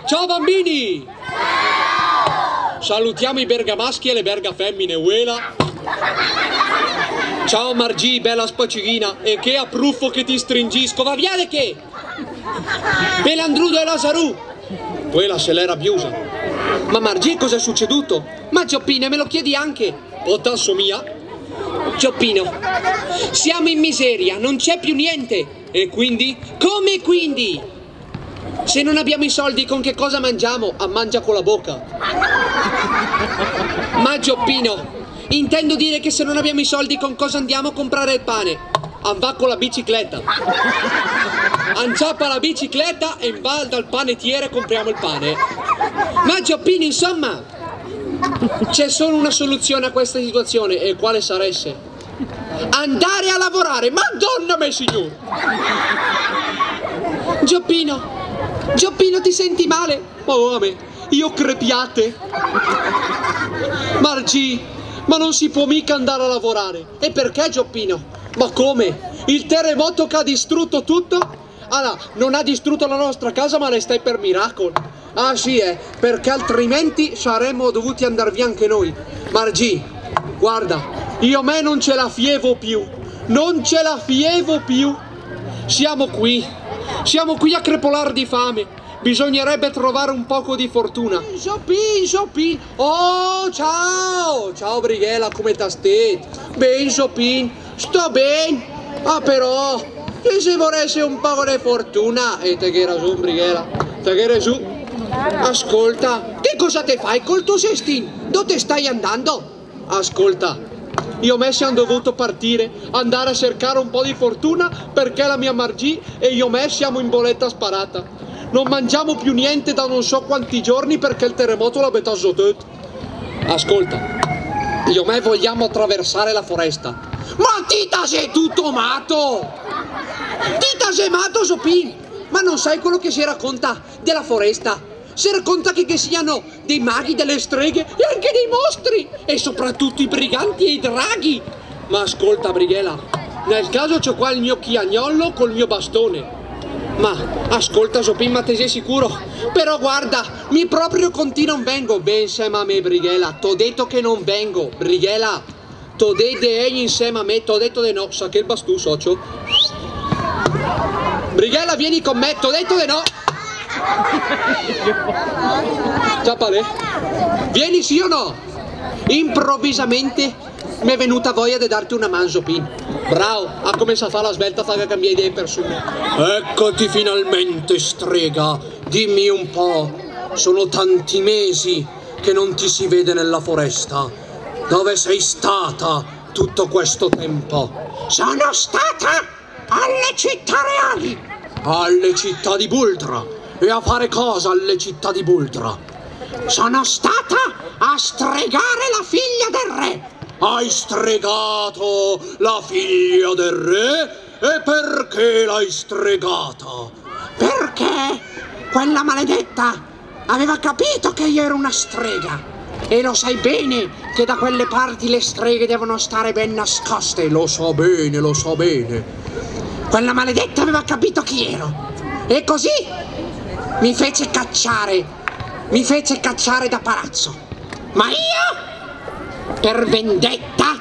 Ciao bambini! Salutiamo i bergamaschi e le bergafemmine, uela! Ciao Margì, bella spacighina, e che appruffo che ti stringisco, va via le che! Pelandrudo e Lasarù! Quella se l'era biusa. Ma Margì, cos'è succeduto? Ma Gioppino, me lo chiedi anche? O t'assomia? Gioppino, siamo in miseria, non c'è più niente. E quindi? Come quindi? Se non abbiamo i soldi, con che cosa mangiamo? A mangia con la bocca. Ma Gioppino, intendo dire che se non abbiamo i soldi, con cosa andiamo a comprare il pane? Va con la bicicletta. Anciappa la bicicletta e va dal panettiere e compriamo il pane. Ma Gioppino, insomma, c'è solo una soluzione a questa situazione. E quale saresse? Andare a lavorare. Madonna mia signore! Gioppino, ti senti male? Oh, a me, io crepiate. Margì, ma non si può mica andare a lavorare. E perché, Gioppino? Ma come? Il terremoto che ha distrutto tutto? Allora, non ha distrutto la nostra casa, ma le stai per miracolo. Ah sì, perché altrimenti saremmo dovuti andare via anche noi. Margì, guarda, io me non ce la fievo più. Non ce la fievo più. Siamo qui a crepolare di fame. Bisognerebbe trovare un poco di fortuna. Sopin. Oh, ciao Brighella, come sta stai? Ben, Sopin, sto bene. Ah, però, e se vorresti un po' di fortuna? E te che era su, Brighella, te che era su. Ascolta, che cosa te fai col tuo cestino? Dove stai andando? Ascolta, io e me siamo dovuto partire, andare a cercare un po' di fortuna perché la mia Margì e io e me siamo in bolletta sparata. Non mangiamo più niente da non so quanti giorni perché il terremoto l'ha betato tutto. Ascolta, io e me vogliamo attraversare la foresta. Ma Tita sei tutto matto! Tita sei matto, Sopin! Ma non sai quello che si racconta della foresta? Si racconta che siano dei maghi, delle streghe e anche dei mostri! E soprattutto i briganti e i draghi! Ma ascolta, Brighella, nel caso c'ho qua il mio chiagnolo col mio bastone. Ma ascolta, Sopin, ma te sei sicuro? Però guarda, mi proprio con te non vengo. Ben insieme a me, Brighella, t'ho detto che non vengo. Brighella, t'ho detto insieme a me, t'ho detto di no. Sa che il bastù, socio. Brighella, vieni con me, t'ho detto di no. Ciappale, vieni sì o no? Improvvisamente mi è venuta voglia di darti una mano, Sopin. Bravo, ha cominciato a fare la svelta, fa che cambia idee per su. Eccoti finalmente, strega. Dimmi un po', sono tanti mesi che non ti si vede nella foresta. Dove sei stata tutto questo tempo? Sono stata alle città reali. Alle città di Bultra? E a fare cosa alle città di Bultra? Sono stata a stregare la figlia del re. Hai stregato la figlia del re? E perché l'hai stregata? Perché quella maledetta aveva capito che io ero una strega. E lo sai bene che da quelle parti le streghe devono stare ben nascoste. Lo so bene, lo so bene. Quella maledetta aveva capito chi ero. E così mi fece cacciare da palazzo. Ma io, per vendetta,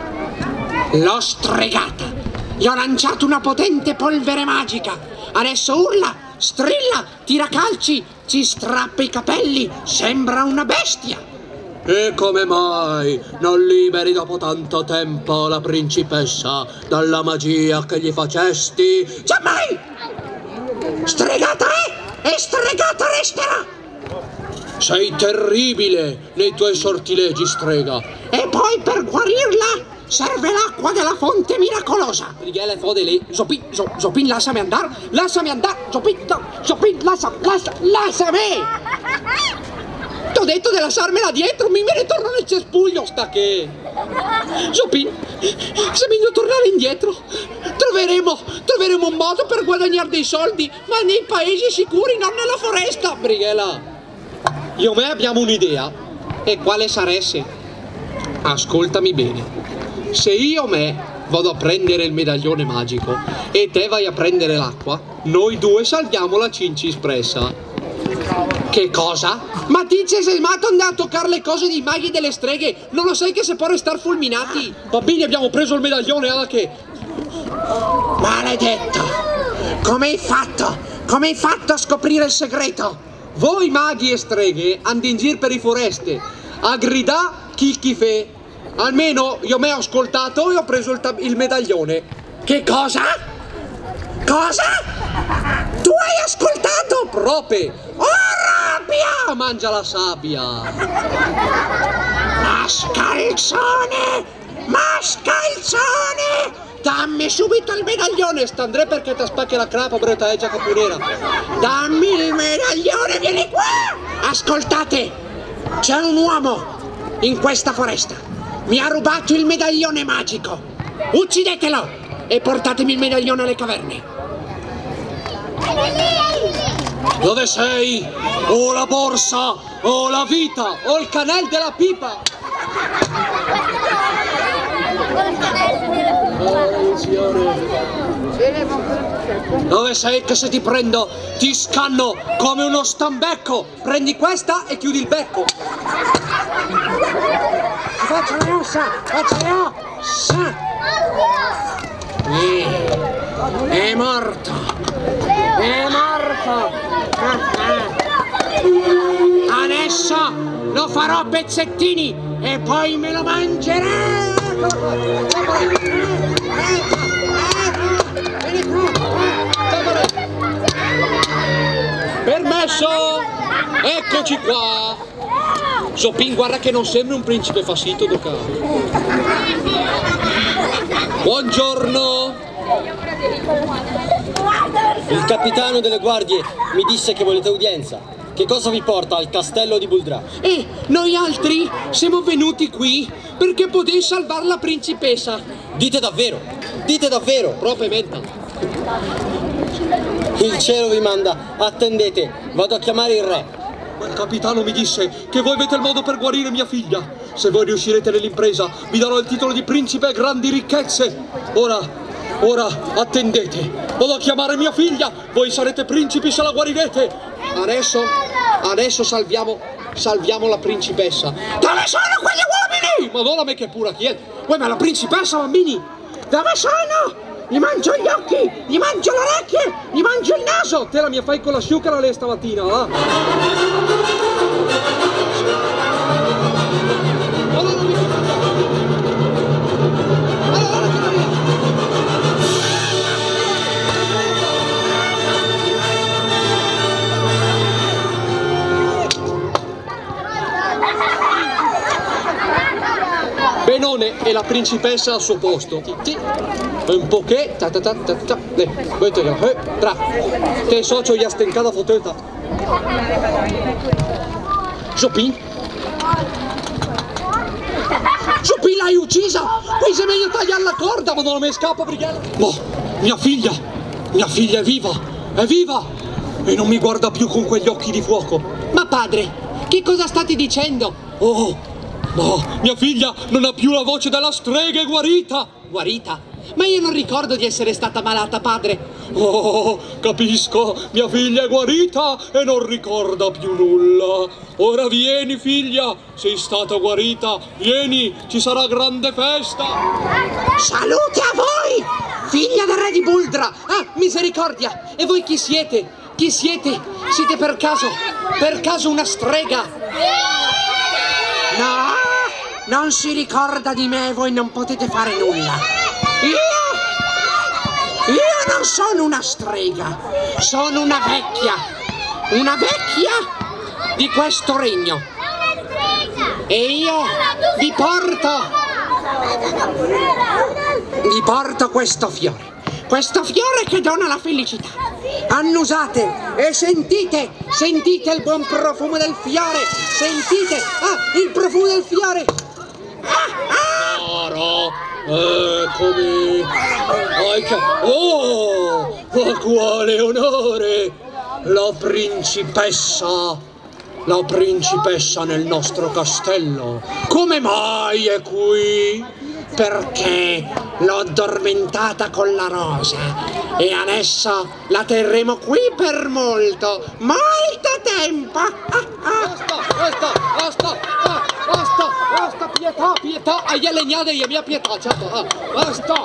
l'ho stregata. Gli ho lanciato una potente polvere magica. Adesso urla, strilla, tira calci, ci strappa i capelli, sembra una bestia. E come mai non liberi dopo tanto tempo la principessa dalla magia che gli facesti? Giammai! Stregata è e stregata resterà. Sei terribile nei tuoi sortilegi, strega. E poi per guarirla serve l'acqua della fonte miracolosa. Brighella, fode lì. Sopin, lasciami andare. Sopin, lasciami. T'ho detto di lasciarmela dietro, mi ritorno nel cespuglio, sta che. Sopin, se meglio tornare indietro. Troveremo un modo per guadagnare dei soldi, ma nei paesi sicuri, non nella foresta. Brighella, io e me abbiamo un'idea. E quale saresse? Ascoltami bene. Se io e me vado a prendere il medaglione magico e te vai a prendere l'acqua, noi due salviamo la Cinci espressa. Che cosa? Ma ti sei matto andare a toccare le cose dei maghi e delle streghe? Non lo sai che si può restare fulminati? Bambini, abbiamo preso il medaglione, che... Maledetto! Come hai fatto? Come hai fatto a scoprire il segreto? Voi maghi e streghe andate in giro per i foreste a gridà chi fe. Almeno io mi ho ascoltato e ho preso il medaglione. Che cosa? Cosa? Tu hai ascoltato? Prope! Oh, rabbia! Mangia la sabbia! Mascalzone! Mascalzone! Dammi subito il medaglione! St'andrei perché ti spacchi la crapa, brutta già caponera! Dammi il medaglione, vieni qua! Ascoltate! C'è un uomo in questa foresta! Mi ha rubato il medaglione magico! Uccidetelo! E portatemi il medaglione alle caverne! Dove sei? O la borsa, o la vita, o il canel della pipa! Dove sei che se ti prendo ti scanno come uno stambecco? Prendi questa e chiudi il becco! Faccia le ossa! Faccia le ossa! È morto! È morto! Adesso lo farò a pezzettini e poi me lo mangerò! Permesso! Eccoci qua! Zopin, guarda che non sembri un principe fassito, Doca. Buongiorno! Il capitano delle guardie mi disse che volete udienza. Che cosa vi porta al castello di Buldra? Noi altri siamo venuti qui perché potete salvare la principessa. Dite davvero? Dite davvero? Propriamente. Il cielo vi manda. Attendete, vado a chiamare il re. Ma il capitano mi disse che voi avete il modo per guarire mia figlia. Se voi riuscirete nell'impresa, vi darò il titolo di principe e grandi ricchezze. Ora, attendete. Vado a chiamare mia figlia. Voi sarete principi se la guarirete. Adesso salviamo la principessa. Dove sono quegli uomini? Madonna me che pura chi è? Uè, ma la principessa, bambini? Dove sono? Gli mangio gli occhi, gli mangio le orecchie, gli mangio il naso. Te la mia fai con la sciuccara lei stamattina, va? Benone e la principessa al suo posto. Un poche, tra. Te socio gli ha stencata foteta. Zopin? Zopin l'hai uccisa! Poi se meglio tagliare la corda, ma non me scappa brigata. Boh, mia figlia è viva! E non mi guarda più con quegli occhi di fuoco. Ma padre, che cosa state dicendo? Oh, no, mia figlia non ha più la voce della strega, è guarita! Guarita? Ma io non ricordo di essere stata malata, padre. Oh, capisco, mia figlia è guarita e non ricorda più nulla. Ora vieni, figlia, sei stata guarita, vieni, ci sarà grande festa. Salute a voi, figlia del re di Buldra. Ah, misericordia, e voi chi siete? Chi siete? Siete per caso una strega? No, non si ricorda di me, voi non potete fare nulla. Io non sono una strega, sono una vecchia di questo regno. E io vi porto questo fiore che dona la felicità. Annusate e sentite il buon profumo del fiore, sentite, il profumo del fiore. Eccomi! Oh, ma quale onore! La principessa nel nostro castello! Come mai è qui? perché l'ho addormentata con la rosa e adesso la terremo qui per molto tempo. Basta, pietà, agli legnate e mia pietà, certo, basta.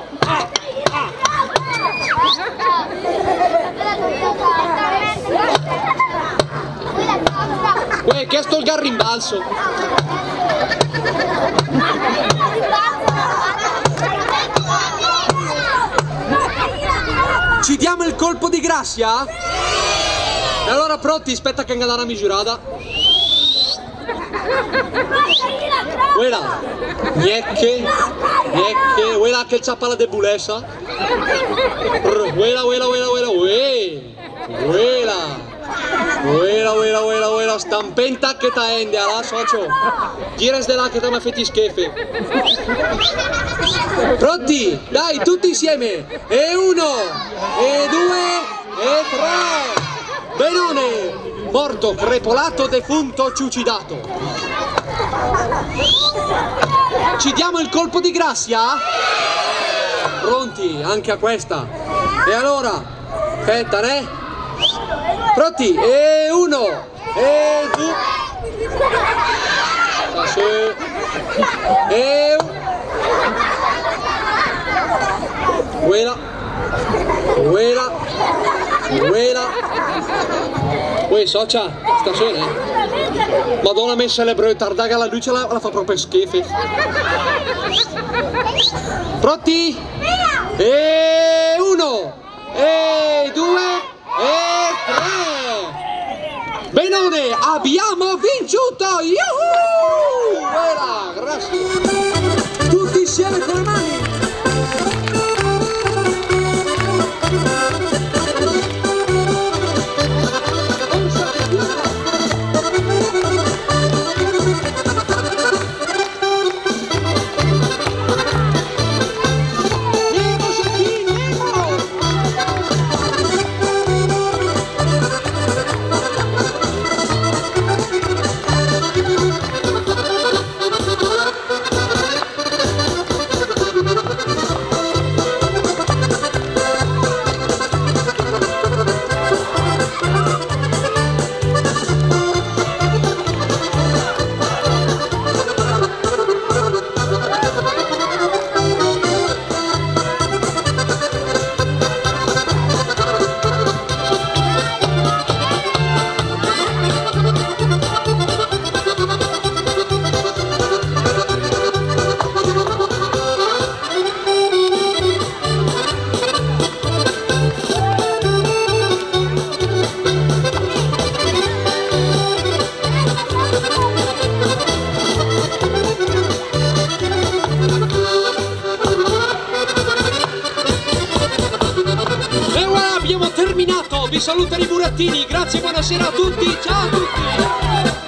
Uè, che sto il garrimbalzo? Ci diamo il colpo di grazia? E allora pronti, aspetta che andare a misurata. Quella, gnecche, quella che c'ha la debulessa. Quella, stampenta che ta ende, alla socio. Gires de là che ta mi fetti schefe. Pronti? Dai, tutti insieme. E 1, e 2, e 3. Benone, morto, crepolato, defunto, ciucidato. Ci diamo il colpo di grazia? Pronti, anche a questa. E allora, aspetta, né? Pronti? E 1, e 2. E quella. Uè, socia, stasera, Madonna messa le breve tardaga, la luce la fa proprio schifo. Pronti? E 1, e 2, e 3. Benone, abbiamo vinto! Yuhu! Bella, grazie. Tutti insieme con le mani. Abbiamo terminato, vi salutano i burattini, grazie, buonasera a tutti, ciao a tutti!